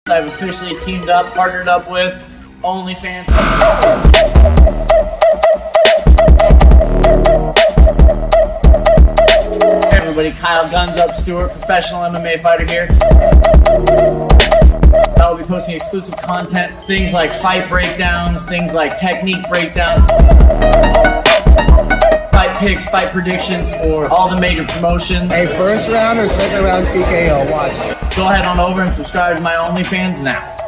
I've officially teamed up, partnered up with OnlyFans. Hey everybody, Kyle Guns Up Stewart, professional MMA fighter here. I'll be posting exclusive content, things like fight breakdowns, things like technique breakdowns, fight picks, fight predictions for all the major promotions. Hey, first round or second round TKO, watch. Go ahead on over and subscribe to my OnlyFans now.